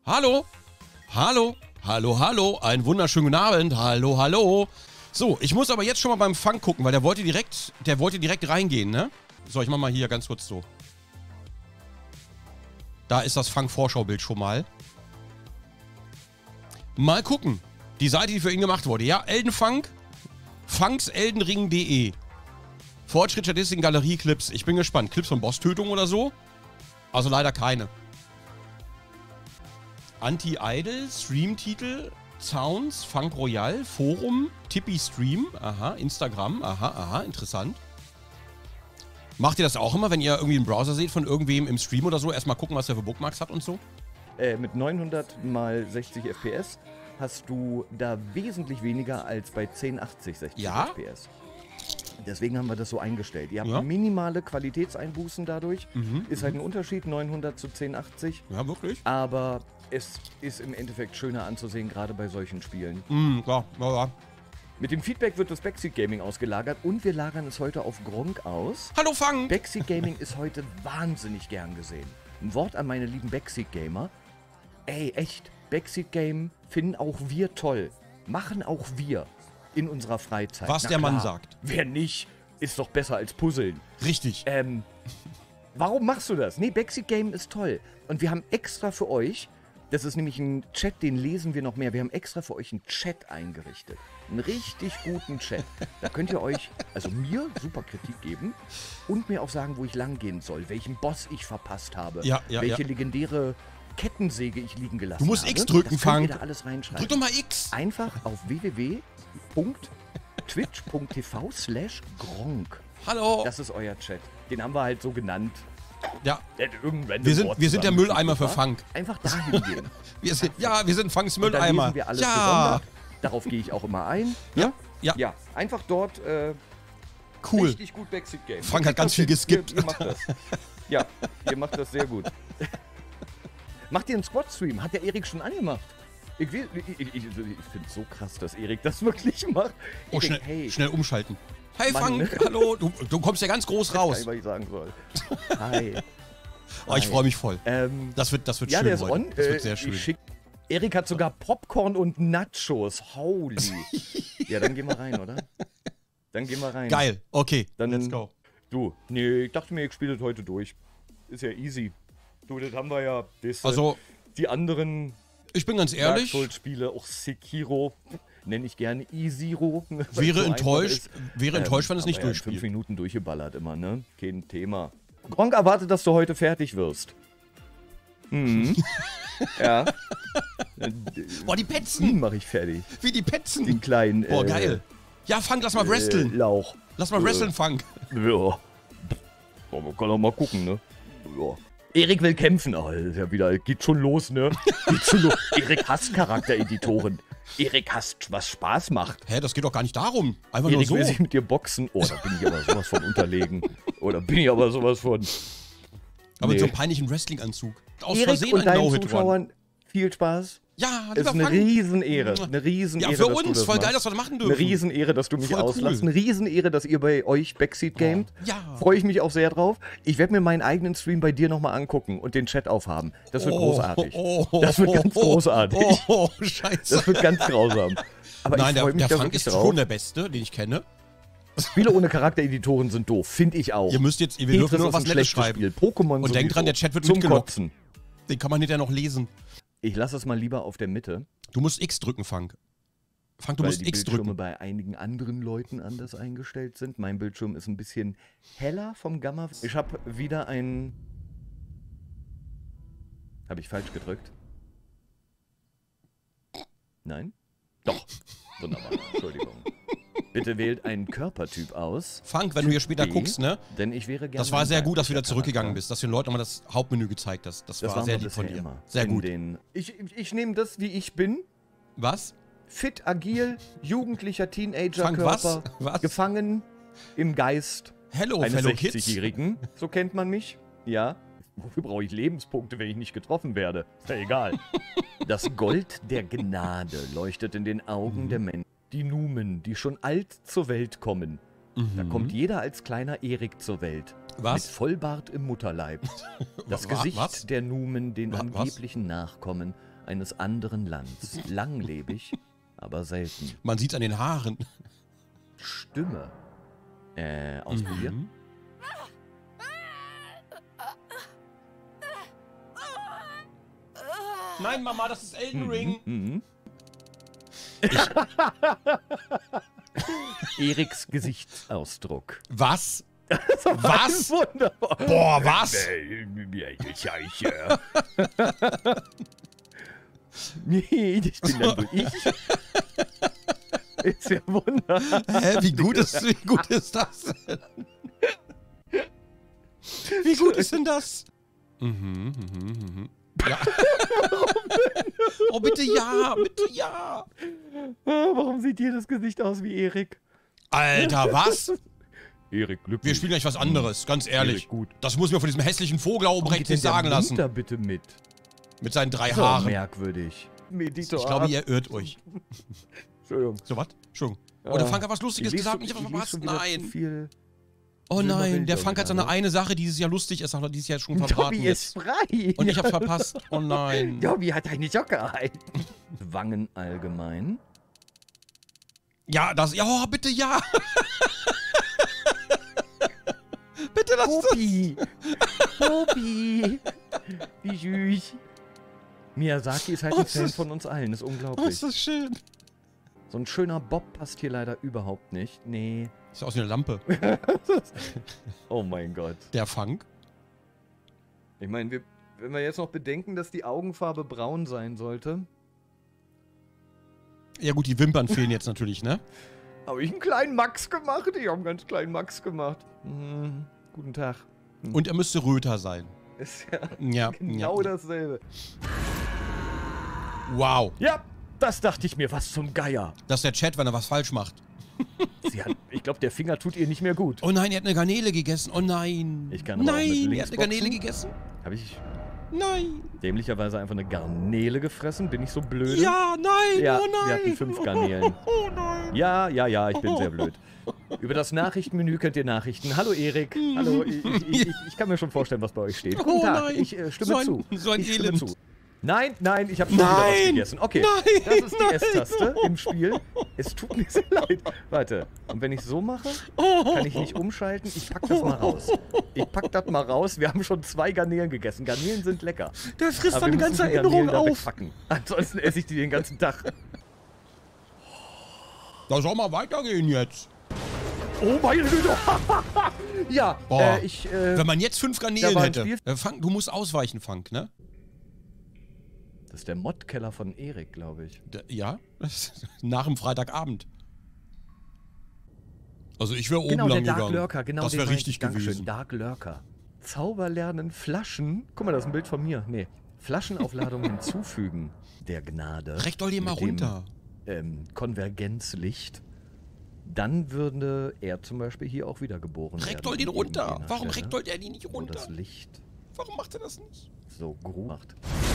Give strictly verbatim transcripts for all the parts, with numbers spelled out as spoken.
Hallo? Hallo? Hallo, hallo? Einen wunderschönen guten Abend. Hallo, hallo? So, ich muss aber jetzt schon mal beim Funk gucken, weil der wollte direkt, der wollte direkt reingehen, ne? So, ich mach mal hier ganz kurz so. Da ist das Funk-Vorschaubild schon mal. Mal gucken. Die Seite, die für ihn gemacht wurde. Ja, Eldenfunk. funkseldenring punkt de. Fortschritt, Statistiken, Galerie, Clips. Ich bin gespannt. Clips von Bosstötung oder so? Also leider keine. Anti-Idol, Streamtitel, Sounds, Funk Royal, Forum, Tippy Stream. Aha, Instagram. Aha, aha, interessant. Macht ihr das auch immer, wenn ihr irgendwie einen Browser seht von irgendwem im Stream oder so? Erstmal gucken, was er für Bookmarks hat und so? Äh, mit neunhundert mal sechzig F P S hast du da wesentlich weniger als bei zehn achtzig sechzig Ja? F P S. Deswegen haben wir das so eingestellt. Ihr habt Ja. minimale Qualitätseinbußen dadurch. Mhm. Ist halt ein Unterschied, neunhundert zu zehn achtzig. Ja, wirklich? Aber es ist im Endeffekt schöner anzusehen, gerade bei solchen Spielen. Mhm, ja, ja, ja. Mit dem Feedback wird das Backseat Gaming ausgelagert und wir lagern es heute auf Gronk aus. Hallo, Funk! Backseat Gaming ist heute wahnsinnig gern gesehen. Ein Wort an meine lieben Backseat Gamer. Ey, echt, Backseat Game finden auch wir toll. Machen auch wir in unserer Freizeit. Was Na der Mann klar, sagt. Wer nicht, ist doch besser als Puzzeln. Richtig. Ähm, warum machst du das? Nee, Backseat Game ist toll. Und wir haben extra für euch, das ist nämlich ein Chat, den lesen wir noch mehr, wir haben extra für euch einen Chat eingerichtet. Einen richtig guten Chat. Da könnt ihr euch, also mir, super Kritik geben und mir auch sagen, wo ich lang gehen soll, welchen Boss ich verpasst habe, Ja, ja, welche ja. legendäre Kettensäge ich liegen gelassen Du musst habe. X drücken, das könnt Funk. ihr da alles reinschreiben. Drück doch mal X. Einfach auf w w w punkt twitch punkt t v slash gronk. Hallo. Das ist euer Chat. Den haben wir halt so genannt. Ja, Irgendwann wir sind, wir sind der Mülleimer für Funk. Einfach dahin gehen. Wir sind, ja, wir sind Funks Und da Mülleimer. lesen wir alles Ja. gesondert. Darauf gehe ich auch immer ein. Ja, ja. Ja, einfach dort äh, Cool. richtig gut Backseat Game. Funk Ihr hat ganz kriegt viel das hin. geskippt. Ihr, ihr macht das. Ja, ihr macht das sehr gut. Macht ihr einen Squad-Stream? Hat der Erik schon angemacht? Ich, will- ich, ich, ich, ich finde es so krass, dass Erik das wirklich macht. Oh, Erik, schnell, hey, schnell umschalten. Hey, Mann, Funk, ne? hallo. Du, du kommst ja ganz groß ich weiß gar raus. nicht, was ich sagen soll. Hi. Oh, ich Hi. freue mich voll. Ähm, Das wird, das wird ja, schön der ist heute. on. Das wird Äh, sehr schön. ich schick, Erik hat sogar Popcorn und Nachos. Holy. Ja, dann gehen wir rein, oder? Dann gehen wir rein. Geil. Okay, Dann- let's go. Du, nee, ich dachte mir, ich spiele das heute durch. Ist ja easy. Du, das haben wir ja. Das, Also, die anderen ich bin ganz Dark ehrlich, Souls-Spiele, auch Sekiro, nenne ich gerne E-Zero. weil es wäre so einfach enttäuscht, ist. wäre Ähm, enttäuscht, wenn es haben nicht wir ja in fünf durchspielt. Minuten durchgeballert immer, ne? Kein Thema. Gronk erwartet, dass du heute fertig wirst. Mhm. Ja. Boah, die Den Petzen. mache ich fertig. Wie die Petzen. Den kleinen. Boah, äh, geil. Ja, Funk, lass mal Äh, wresteln. Lauch. Lass mal äh, wresteln, Funk. Ja. Aber man kann auch mal gucken, ne? Ja. Erik will kämpfen. Oh, das ist ja wieder, geht schon los, ne? Geht schon los. Erik hasst Charaktereditoren. Erik hasst, was Spaß macht. Hä, das geht doch gar nicht darum. Einfach nur Erik so. will sich mit dir boxen. Oh, da bin ich aber sowas von unterlegen. Oder bin ich aber sowas von. Aber mit Nee. so einem peinlichen Wrestling-Anzug. Aus Erik Versehen und ein deinen No-Hit-Run. Zuschauern viel Spaß. Ja, Es lieber ist eine Funk. Riesenehre. Eine Riesenehre. Ja, für dass du uns. das Voll geil, machst. dass wir das machen dürfen. Eine Riesenehre, dass du mich Voll cool. auslässt. Eine Riesenehre, dass ihr bei euch Backseat gamet. Ja. Freue ich mich auch sehr drauf. Ich werde mir meinen eigenen Stream bei dir nochmal angucken und den Chat aufhaben. Das wird großartig. Oh, oh, Das wird ganz oh, oh, großartig. Oh, oh, scheiße. Das wird ganz grausam. Aber Nein, ich der, freue mich der da Funk wirklich ist drauf. schon der Beste, den ich kenne. Spiele ohne Charaktereditoren sind doof, finde ich auch. Ihr müsst jetzt, ihr dürft Tetris nur noch ist was ein Nettes schlechtes schreiben. Spiel. Pokémon Und denkt dran, der Chat wird zum mitgelockt. Kotzen. Den kann man hinterher noch lesen. Ich lasse es mal lieber auf der Mitte, Du musst X drücken, Funk. Funk, du weil musst die X Bildschirme drücken. bei einigen anderen Leuten anders eingestellt sind. Mein Bildschirm ist ein bisschen heller vom Gamma. Ich habe wieder ein... Habe ich falsch gedrückt? Nein? Doch. Wunderbar. Entschuldigung. Bitte wählt einen Körpertyp aus, Funk, wenn du hier später B, guckst, ne? denn ich wäre gerne... Das war ein sehr gut, dass du wieder weiblicher zurückgegangen Charakter. bist, dass du den Leuten nochmal das Hauptmenü gezeigt hast. Das, Das war waren sehr wir lieb von bisher dir. immer. Sehr In gut. Den, ich ich, ich nehme das, wie ich bin. Was? Fit, agil, jugendlicher Funk, was? Teenager-Körper, Was? gefangen im Geist Hello, eines fellow kids. sechzigjährigen. So kennt man mich. Ja. Wofür brauche ich Lebenspunkte, wenn ich nicht getroffen werde? Ist ja egal. Das Gold der Gnade leuchtet in den Augen Mhm. der Menschen. Die Numen, die schon alt zur Welt kommen. Da Mhm. kommt jeder als kleiner Erik zur Welt. Was? Mit Vollbart im Mutterleib. Das Wa- Gesicht was? der Numen, den Wa- was? angeblichen Nachkommen, eines anderen Lands. Langlebig, aber selten. Man sieht's an den Haaren. Stimme. Äh, ausprobieren. Mhm. Nein, Mama, das ist Elden Ring. Mhm. Eriks Gesichtsausdruck. Was? Was? Was? Wunderbar. Boah, was? Nee, das bin dann wohl ich. Ist ja wunderbar. Hä, wie gut ist, wie gut ist das denn? Wie gut ist denn das? Mhm, mhm, mhm. Ja. Oh, bitte ja, bitte ja. Warum sieht jedes Gesicht aus wie Erik? Alter, was? Erik, glücklich. Wir spielen gleich was anderes, ganz ehrlich. Erik, gut. Das muss mir von diesem hässlichen Vogel Albrecht nicht sagen lassen. Da bitte mit. Mit seinen drei So Haaren. merkwürdig. Ich glaube, ihr irrt euch. Entschuldigung. So, was? Entschuldigung. Oh, der Frank hat was Lustiges gesagt. Ich hab verpasst. Nein. Viel. Oh nein, der Silberbild Frank hat so wieder, eine eine Sache, die dieses Jahr lustig ist, aber dieses Jahr schon verbraten Dobby ist frei. Und ich hab's verpasst. Oh nein. Dobby hat eine Jocke erhalten. Wangen allgemein. Ja, das. Ja, oh, bitte ja. Bitte lass das. Dobby. Dobby. Wie süß. Miyazaki ist halt Oh, ein Fan ist- von uns allen. Das ist Oh, unglaublich. ist das schön. So ein schöner Bob passt hier leider überhaupt nicht. Nee. Sieht aus wie eine Lampe. Oh mein Gott. Der Funk. Ich meine, wir, wenn wir jetzt noch bedenken, dass die Augenfarbe braun sein sollte. Ja gut, die Wimpern fehlen jetzt natürlich, ne? Habe ich einen kleinen Max gemacht? Ich habe einen ganz kleinen Max gemacht. Mhm. Guten Tag. Und er müsste röter sein. Ist ja Ja. genau ja. dasselbe. Wow. Ja, das dachte ich mir. Was zum Geier. Das ist der Chat, wenn er was falsch macht. Sie hat, ich glaube, der Finger tut ihr nicht mehr gut. Oh nein, er hat eine Garnele gegessen. Oh nein. Ich kann aber auch mit Nein, links er hat eine Garnele boxen. gegessen. Habe ich Nein. dämlicherweise einfach eine Garnele gefressen? Bin ich so blöd? Ja, nein. Ja, oh nein. wir hatten fünf Garnelen. Oh nein. Ja, ja, ja, ich bin sehr blöd. Über das Nachrichtenmenü könnt ihr Nachrichten. Hallo Erik. Hallo, ich, ich, ich, ich kann mir schon vorstellen, was bei euch steht. Guten Oh Tag, nein. ich äh, stimme So ein- zu. so ein ich stimme Elend. zu. Nein, nein, ich habe schon wieder was Nein. gegessen. Okay, Nein, das ist die nein. S-Taste im Spiel. Es tut mir sehr leid. Warte, und wenn ich so mache, kann ich nicht umschalten. Ich pack das mal raus. Ich pack das mal raus. Wir haben schon zwei Garnelen gegessen. Garnelen sind lecker. Der frisst Aber dann die wir ganze müssen Erinnerung Garnelen da auf. wegpacken. Ansonsten esse ich die den ganzen Tag. Da soll mal weitergehen jetzt. Oh meine Güte. Ja, Boah. äh, ich... Äh, Wenn man jetzt fünf da Garnelen war ein hätte. Spiel- Äh, Funk, du musst ausweichen, Funk, ne? das ist der Modkeller von Erik, glaube ich. D ja. Nach dem Freitagabend. Also ich wäre oben Genau, der lang Dark gegangen. Lurker. Genau, das den wäre meinte richtig ich. Dankeschön, gewesen. Dark Lurker. Zauber lernen, Flaschen. Guck mal, das ist ein Bild von mir. Nee. Flaschenaufladung hinzufügen. Der Gnade. Reck doll den mal mit dem, runter. Ähm, Konvergenzlicht. Dann würde er zum Beispiel hier auch wieder geboren werden. Reck doll den an runter. irgendeiner Warum Stelle, reckt doll der die nicht wo runter? das Licht Warum macht er das nicht? so groß macht.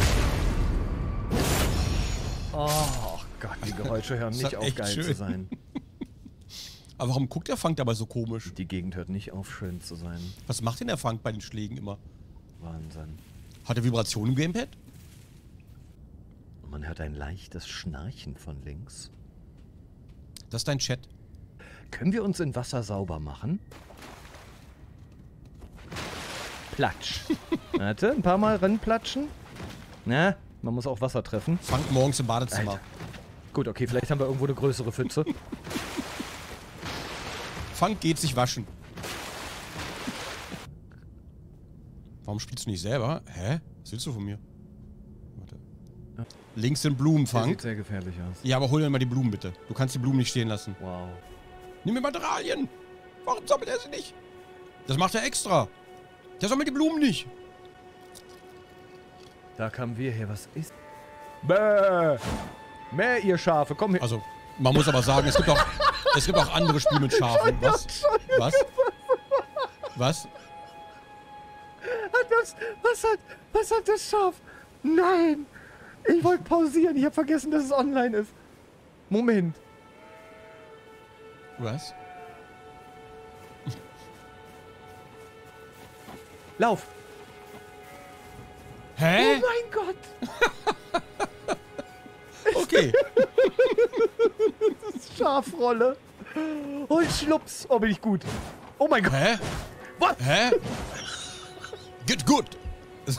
Oh Gott, die Geräusche hören Das nicht ist auf, echt geil schön. zu sein. Aber warum guckt der Funk dabei so komisch? Die Gegend hört nicht auf, schön zu sein. Was macht denn der Funk bei den Schlägen immer? Wahnsinn. Hat er Vibration im Gamepad? Und man hört ein leichtes Schnarchen von links. Das ist dein Chat. Können wir uns in Wasser sauber machen? Platsch. Warte, ein paar Mal ranplatschen. Na, man muss auch Wasser treffen. Funk morgens im Badezimmer. Alter. Gut, okay, vielleicht haben wir irgendwo eine größere Pfütze. Funk geht sich waschen. Warum spielst du nicht selber? Hä? Was willst du von mir? Warte. Links sind Blumen, Der sieht Funk. sehr gefährlich aus. Ja, aber hol mir mal die Blumen bitte. Du kannst die Blumen nicht stehen lassen. Wow. Nimm mir Materialien. Warum sammelt er sie nicht? Das macht er extra. Der sammelt die Blumen nicht. Da kamen wir her, was ist? Bäh! Mäh, ihr Schafe, komm her. Also, man muss aber sagen, es gibt auch, es gibt auch andere Spiele mit Schafen. Was? Was? Was? Hat das, was hat, was hat das Schaf? Nein! Ich wollte pausieren, ich habe vergessen, dass es online ist. Moment. Was? Lauf! Hä? Oh mein Gott! okay. Scharfrolle. Und schlups. Oh, bin ich gut. Oh mein Gott. Hä? Was? Hä? Geht gut. Das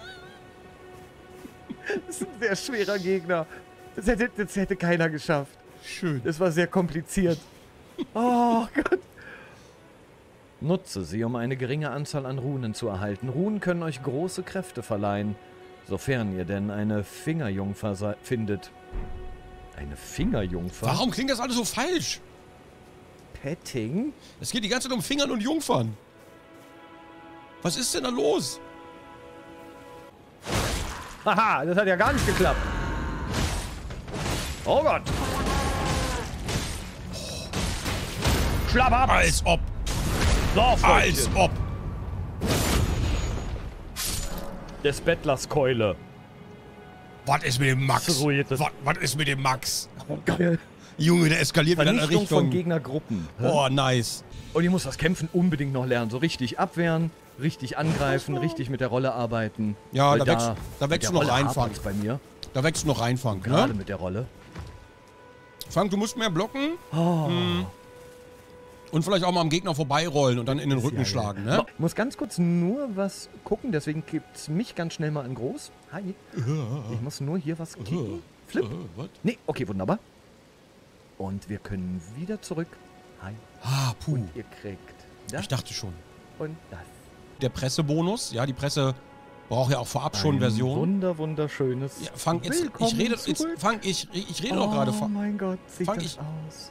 ist ein sehr schwerer Gegner. Das hätte, das hätte keiner geschafft. Schön. Das war sehr kompliziert. Oh Gott. Nutze sie, um eine geringe Anzahl an Runen zu erhalten. Runen können euch große Kräfte verleihen, sofern ihr denn eine Fingerjungfer sei- findet. Eine Fingerjungfer? Warum klingt das alles so falsch? Petting? Es geht die ganze Zeit um Fingern und Jungfern. Was ist denn da los? Haha, das hat ja gar nicht geklappt. Oh Gott. Schlapp ab. Als ob. So, Als Freundchen. ob. Des Bettlers Keule. Was ist mit dem Max? So, jetzt das- Was, was ist mit dem Max? Oh, geil. Junge, der eskaliert wieder in eine Vernichtung von Richtung. Gegnergruppen. Oh, nice. Und ich muss das Kämpfen unbedingt noch lernen. So richtig abwehren, richtig angreifen, richtig mit der Rolle arbeiten. Ja, Weil da wächst- da mit wächst der du noch Rolle reinfangen. hapert's bei mir. Da wächst du noch rein, Frank, Gerade ne? mit der Rolle. Frank, du musst mehr blocken Oh. und vielleicht auch mal am Gegner vorbeirollen und dann in den Rücken Ja, schlagen, ja. ne? Ich muss ganz kurz nur was gucken, deswegen gibt's mich ganz schnell mal in groß. Hi. Ich muss nur hier was klicken. Flip. Äh, was? Nee, okay, wunderbar. Und wir können wieder zurück. Hi. Ah, puh. Und ihr kriegt das Ich dachte schon. und das. Der Pressebonus, ja, die Presse braucht ja auch vorab schon Ein Version. Wunder, wunderschönes. Ja, Frank, jetzt, Willkommen ich rede, jetzt, zurück. Frank, ich, ich rede doch gerade. Oh Frank. mein Gott, sieht Fang das ich- aus.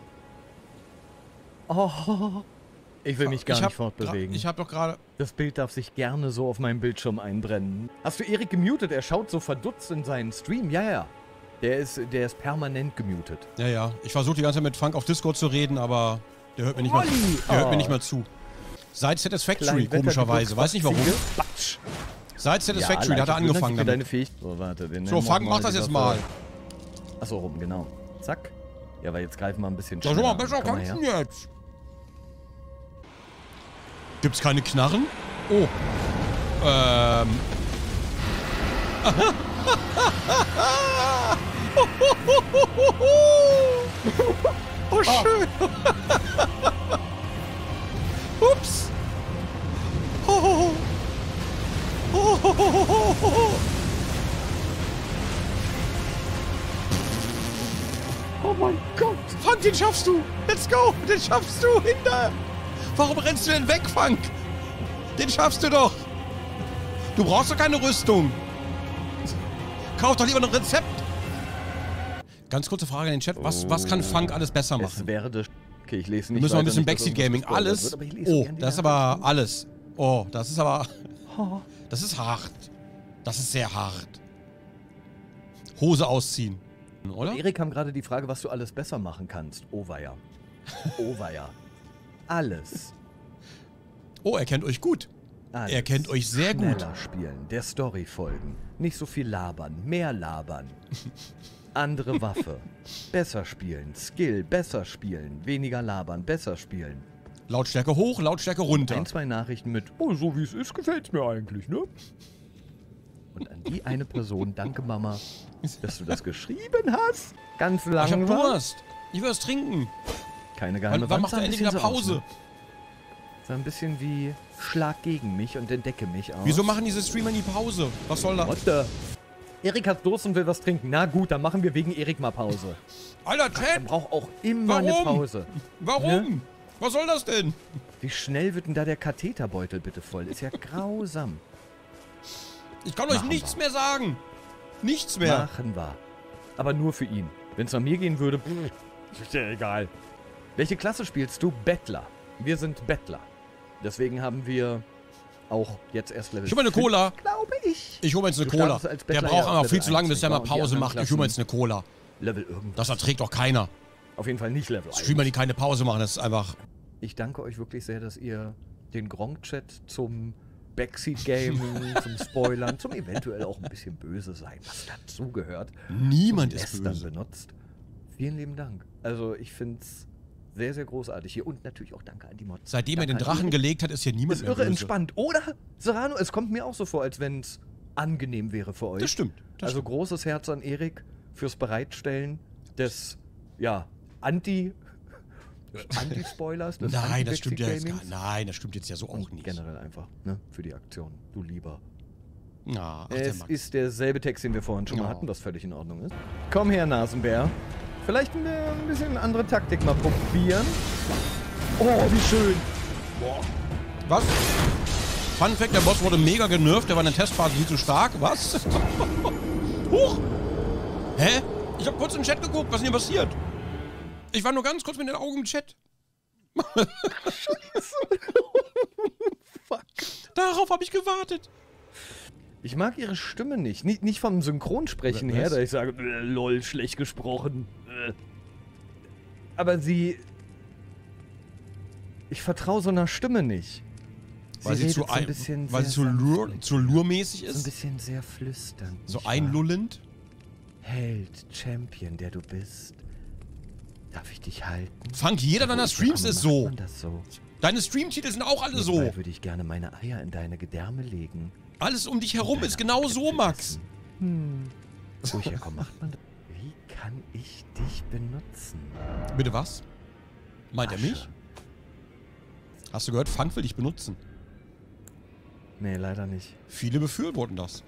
Oh. Ich will mich gar ich hab nicht fortbewegen. gra- Ich habe doch gerade. Das Bild darf sich gerne so auf meinem Bildschirm einbrennen. Hast du Erik gemutet? Er schaut so verdutzt in seinen Stream. Ja, ja. Der ist, der ist permanent gemutet. Ja, ja. Ich versuche die ganze Zeit mit Frank auf Discord zu reden, aber der hört mir nicht mal, Olli! der hört mir Oh. nicht mal zu. Seit Satisfactory, Kleinwetter, komischerweise. Weiß nicht warum. Geburtstagsziege. Batsch. Seit Satisfactory, da hat er Leite, angefangen für damit. deine Fähigkeit. So, warte. Den So, nennen wir Frank, mach das die jetzt Waffe. mal. Achso, rum, genau. Zack. Ja, aber jetzt greifen wir ein bisschen Ja, schneller. so mal besser Komm mal kannst her. du jetzt. Gibt's keine Knarren? Oh. Ähm. Oh, schön. Ups. Oh. Oh mein Gott. Frank, den schaffst du. Let's go. Den schaffst du. Hinter. Warum rennst du denn weg, Frank? Den schaffst du doch. Du brauchst doch keine Rüstung. Kauf doch lieber ein Rezept. Ganz kurze Frage in den Chat. Was, was kann Frank alles besser Es machen? werde... Okay, ich lese Wir nicht müssen noch ein weiter, bisschen nicht, dass Backseat irgendwas Gaming. gespoilert Alles. wird, aber ich lese Oh, gern die das ist Nachrichten. aber alles. Oh, das ist aber... Oh. Das ist hart. Das ist sehr hart. Hose ausziehen. Oder? Erik kam gerade die Frage, was du alles besser machen kannst. Oh weia. Oh weia. Alles. Oh, er kennt euch gut. Alles. Er kennt euch sehr gut. Schneller spielen, der Story folgen. Nicht so viel labern, mehr labern. Andere Waffe. Besser spielen, Skill, besser spielen. Weniger labern, besser spielen. Lautstärke hoch, Lautstärke runter. Ein, zwei Nachrichten mit, oh, so wie es ist, gefällt's mir eigentlich, ne? Und an die eine Person, danke Mama, dass du das geschrieben hast. Ganz Ich hab langsam. Durst. Ich will was trinken. Keine geheime Wann, wann Wand, macht sah er ein endlich bisschen wieder so aus, Pause? ne? So ein bisschen wie Schlag gegen mich und entdecke mich aus. Wieso machen diese Streamer nie Pause? Was soll das? What the? Erik hat Durst und will was trinken. Na gut, dann machen wir wegen Erik mal Pause. Alter, Er Chat! braucht auch immer eine Warum? Pause. Warum? Ne? Was soll das denn? Wie schnell wird denn da der Katheterbeutel bitte voll? Ist ja grausam. Ich kann euch Machen nichts wir. mehr sagen. Nichts mehr. Machen wir. Aber nur für ihn. Wenn es nach mir gehen würde, pff, ist ja egal. Welche Klasse spielst du? Bettler. Wir sind Bettler. Deswegen haben wir auch jetzt erst Level Ich hol mir eine Cola. Glaube ich. Ich hol mir jetzt eine Du Cola. startest als Der Bettler braucht ja auf einfach viel Level zu lange, eins, bis der mal nicht wahr? Und die Pause anderen macht. Ich hol mir jetzt eine Cola. Level irgendwas. Das erträgt doch keiner. Auf jeden Fall nicht Level eins. Streamer, die keine Pause machen, das ist einfach... Ich danke euch wirklich sehr, dass ihr den Gronk-Chat zum Backseat-Game, zum Spoilern, zum eventuell auch ein bisschen böse sein, was dazugehört, Niemand zum ist Lästern böse. benutzt. Vielen lieben Dank. Also ich finde es sehr, sehr großartig hier. Und natürlich auch danke an die Mods. Seitdem er den Danke an Drachen Erik. gelegt hat, ist hier niemand Ist mehr irre böse. entspannt. Oder, Serrano, es kommt mir auch so vor, als wenn es angenehm wäre für euch. Das stimmt. Das Also großes Herz an Erik fürs Bereitstellen des, ja, Anti- Anti-Spoilers. des Nein, das stimmt ja jetzt gar, Anti-Gamings. nein, das stimmt jetzt ja so auch Und nicht. generell einfach, ne, für die Aktion. Du lieber. Ja, ach, der Es Max. ist derselbe Text, den wir vorhin schon mal Ja. hatten, was völlig in Ordnung ist. Komm her, Nasenbär. Vielleicht ein, ein bisschen andere Taktik mal probieren. Oh, wie schön. Was? Fun Fact, der Boss wurde mega genervt, der war in der Testphase viel zu stark. Was? Huch! Hä? Ich hab kurz in den Chat geguckt, was ist denn hier passiert? Ich war nur ganz kurz mit den Augen im Chat. Fuck. Darauf habe ich gewartet. Ich mag ihre Stimme nicht. Nicht, nicht vom Synchronsprechen her, Was? da ich sage, äh, lol, schlecht gesprochen. Äh. Aber sie... Ich vertraue so einer Stimme nicht. Weil sie, redet zu, so ein ein, bisschen weil sie sehr zu, lur, sanft. zu lurmäßig So ein ist. bisschen sehr flüsternd. So nicht wahr? einlullend. Held, Champion, der du bist. Darf ich dich halten? Funk, jeder deiner Streams ist so. Macht man das so? Deine Streamtitel sind auch alle so. Nebenbei würde ich gerne meine Eier in deine Gedärme legen. Alles um dich herum ist genau so, Max. Hm. Ruhig, ja, komm, macht man das? Wie kann ich dich benutzen? Bitte was? Meint er Asche. mich? Hast du gehört, Funk will dich benutzen. Nee, leider nicht. Viele befürworten das.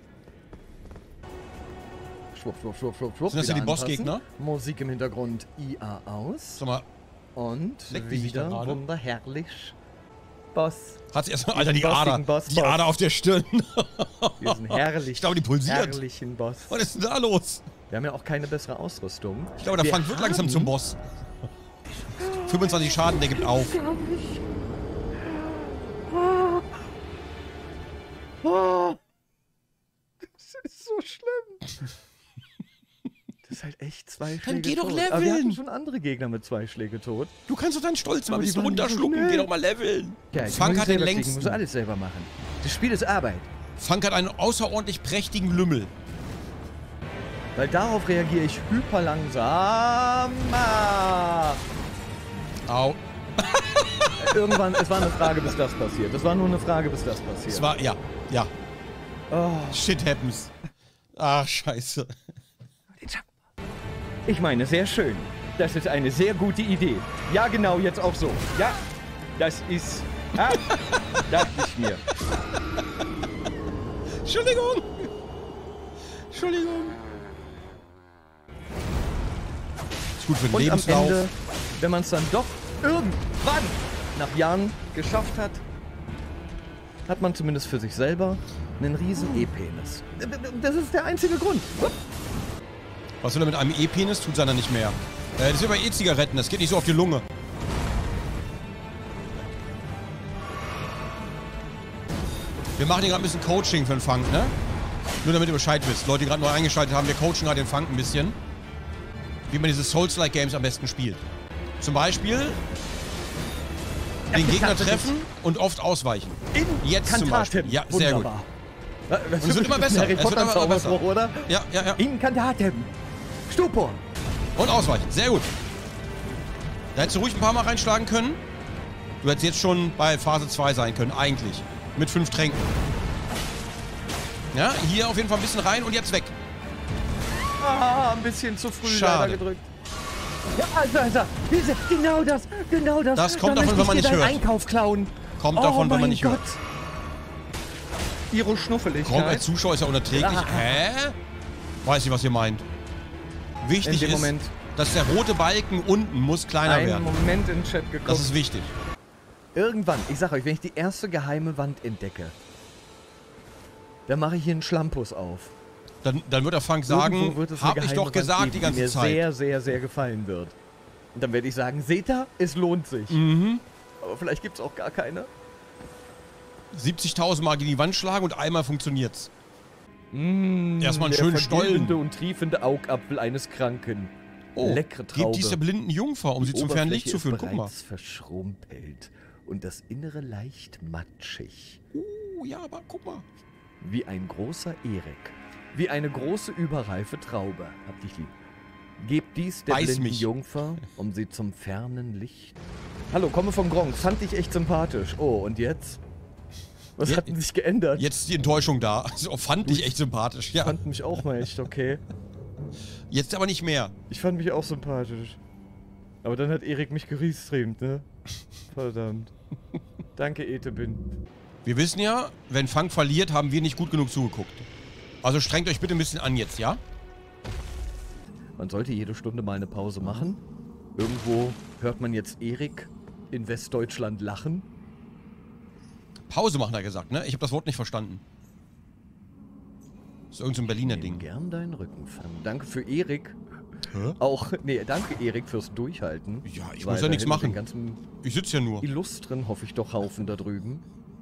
Schwupp, schwupp, schwupp, schwupp, schwupp. Sind das ja wieder die Bossgegner? anpassen. Musik im Hintergrund I A aus. Sag mal, Und Leckt die sich da wieder gerade? wunderherrlich. Boss. hat sie erstmal, Alter, die bossigen Ader. Boss, Die Boss. Ader auf der Stirn. Diesen herrlichen, Ich glaube, die pulsiert. herrlichen Boss. Was ist denn da los? Wir haben ja auch keine bessere Ausrüstung. Ich glaube, der Wir Funk wird langsam haben- zum Boss. fünfundzwanzig Schaden, der gibt auf. Oh, das ist so schlimm. Das ist halt echt zwei Schläge geh doch tot. Aber wir hatten leveln. schon andere Gegner mit zwei Schläge tot. Du kannst doch deinen Stolz mal ein Aber die bisschen waren nicht so runterschlucken. schnell. Geh doch mal leveln. Ja, ich Funk muss hat den selber kriegen, längsten. muss alles selber machen. Das Spiel ist Arbeit. Funk hat einen außerordentlich prächtigen Lümmel. Weil darauf reagiere ich hyper langsam. Au. Irgendwann, es war eine Frage, bis das passiert. Es war nur eine Frage, bis das passiert. Es war, ja, ja. Oh, Shit happens. Ach, scheiße. ich meine, sehr schön. Das ist eine sehr gute Idee. Ja, genau, jetzt auch so. Ja, das ist... Ah, dachte ich mir. Entschuldigung. Entschuldigung. Ist gut für den Und am Lebenslauf. Ende, wenn man es dann doch irgendwann nach Jahren geschafft hat, hat man zumindest für sich selber einen riesen E-Penis. Das ist der einzige Grund. Was will er mit einem E-Penis? Tut seiner nicht mehr. Äh, das ist wie bei E-Zigaretten, das geht nicht so auf die Lunge. Wir machen hier gerade ein bisschen Coaching für den Funk, ne? Nur damit ihr Bescheid wisst. Leute, die gerade neu eingeschaltet haben, wir coachen gerade den Funk ein bisschen. Wie man diese Souls-like Games am besten spielt. Zum Beispiel den Gegner treffen und oft ausweichen. In Jetzt zum Beispiel. Kantatem. Ja, sehr gut. Wunderbar. Das Und es wird immer besser. Harry Es wird Potter immer besser. Zauberspruch, oder? Ja, ja, ja. Incantatem. Stupor. Und ausweichen. Sehr gut. Da hättest du ruhig ein paar Mal reinschlagen können. Du hättest jetzt schon bei Phase zwei sein können, eigentlich. Mit fünf Tränken. Ja, hier auf jeden Fall ein bisschen rein und jetzt weg. Ah, ein bisschen zu früh Schade. leider gedrückt. Ja, also, also, diese, genau das, genau das. Das kommt Da davon, möchte wenn man ich dir nicht deinen hört. Einkauf klauen. Kommt Oh davon, wenn man mein nicht Gott. hört. Ihre Komm, Schnuffeligkeit. als Zuschauer ist ja unerträglich. Ah. Hä? Weiß nicht, was ihr meint. Wichtig In dem ist, Moment. dass der rote Balken unten muss kleiner Einen werden. Moment in den Chat geguckt. Das ist wichtig. Irgendwann, ich sag euch, wenn ich die erste geheime Wand entdecke, dann mache ich hier einen Schlampus auf. Dann, dann wird der Funk Irgendwo sagen, wird es eine hab ich geheime doch Wand gesagt geben, die ganze mir Zeit. sehr, sehr, sehr gefallen wird. Und dann werde ich sagen, seht ihr, es lohnt sich. Mhm. Aber vielleicht gibt es auch gar keine. siebzigtausend Mal gegen die Wand schlagen und einmal funktioniert's. Mmh, Erstmal einen der schönen vergilbende Stollen. und triefende Augapfel eines Kranken. Oh, Leckere Traube. gib dies der blinden Jungfer, um sie Die zum fernen Licht Oberfläche zu führen. ist Guck mal. bereits verschrumpelt und das Innere leicht matschig. Uh, ja, aber guck mal. Wie ein großer Erik. Wie eine große überreife Traube. Hab dich lieb. Gebt dies der Beiß blinden mich. Jungfer, um sie zum fernen Licht. Hallo, komme vom Gronk. Fand dich echt sympathisch. Oh, und jetzt? Was Je- hat denn sich geändert? Jetzt ist die Enttäuschung da. Also fand ich echt sympathisch, ja. Fand mich auch mal echt okay. Jetzt aber nicht mehr. Ich fand mich auch sympathisch. Aber dann hat Erik mich gerestreamt, ne? Verdammt. Danke, Etebin. Wir wissen ja, wenn Funk verliert, haben wir nicht gut genug zugeguckt. Also strengt euch bitte ein bisschen an jetzt, ja? Man sollte jede Stunde mal eine Pause machen. Irgendwo hört man jetzt Erik in Westdeutschland lachen. Pause machen, hat er gesagt, ne? Ich habe das Wort nicht verstanden. Das ist irgend so ein Berliner Ding. Gern deinen Rücken fangen. Danke für Erik. Hä? Auch, nee, danke Erik fürs Durchhalten. Ja, ich Weil muss ja da nichts hinten machen. Den ganzen Ich sitze ja nur. illustren, hoffe ich doch, Haufen da drüben.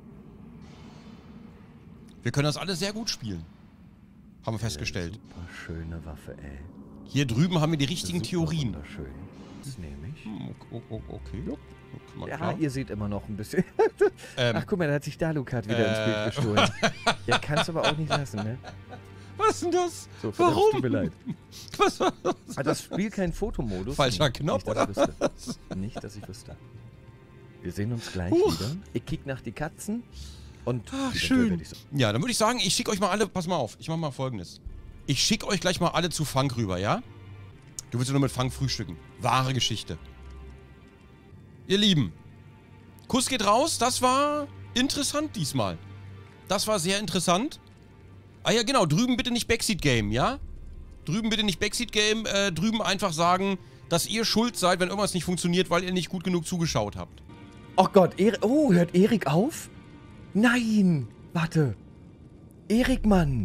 Wir können das alles sehr gut spielen. Haben wir festgestellt. Super schöne Waffe, ey. Hier drüben haben wir die richtigen Super Theorien. Wunderschön. Das nehme ich. Hm, o- o- Okay, ja. Mal Ja, klar. ihr seht immer noch ein bisschen. Ähm, Ach, guck mal, da hat sich Dalukat wieder ins Bild äh. gestohlen. Ja, kannst aber auch nicht lassen, ne? Was ist denn das? So, verdammt, Warum? tut mir leid. Was war das? Hat das Spiel keinen Fotomodus? Falscher Nee, Knopf, nicht, dass ich wüsste. Nicht, dass ich wüsste. Wir sehen uns gleich Huch. wieder. Ich kick nach die Katzen und Ach, eventuell schön. werd ich so- Ja, dann würde ich sagen, ich schicke euch mal alle, pass mal auf, ich mache mal Folgendes. Ich schicke euch gleich mal alle zu Funk rüber, ja? Du willst ja nur mit Funk frühstücken. Wahre Geschichte. Ihr Lieben, Kuss geht raus, das war interessant diesmal. Das war sehr interessant. Ah ja, genau, drüben bitte nicht Backseat Game, ja? Drüben bitte nicht Backseat Game, äh, drüben einfach sagen, dass ihr schuld seid, wenn irgendwas nicht funktioniert, weil ihr nicht gut genug zugeschaut habt. Oh Gott, Erik. Oh, hört Erik auf? Nein! Warte. Erik, Mann.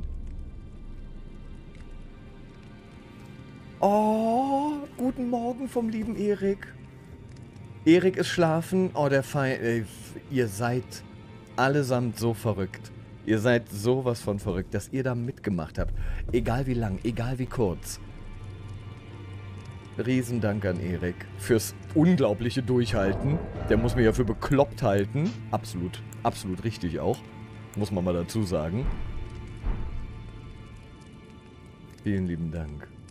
Oh, guten Morgen vom lieben Erik. Erik ist schlafen. Oh, der Feind. Ey, ihr seid allesamt so verrückt. Ihr seid sowas von verrückt, dass ihr da mitgemacht habt. Egal wie lang, egal wie kurz. Riesendank an Erik fürs unglaubliche Durchhalten. Der muss mich ja für bekloppt halten. Absolut, absolut richtig auch. Muss man mal dazu sagen. Vielen lieben Dank.